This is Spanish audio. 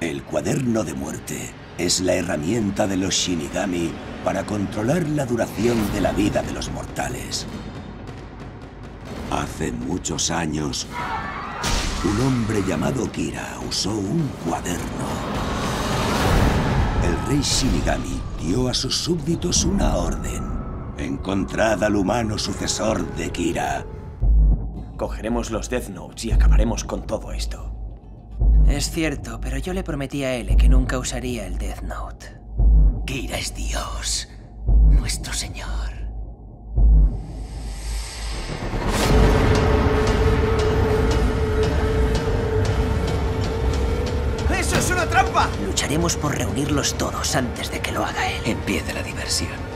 El cuaderno de muerte es la herramienta de los Shinigami para controlar la duración de la vida de los mortales. Hace muchos años, un hombre llamado Kira usó un cuaderno. El rey Shinigami dio a sus súbditos una orden. Encontrad al humano sucesor de Kira. Cogeremos los Death Notes y acabaremos con todo esto. Es cierto, pero yo le prometí a L que nunca usaría el Death Note. Kira es Dios, nuestro señor. ¡Eso es una trampa! Lucharemos por reunirlos todos antes de que lo haga él. Empiece la diversión.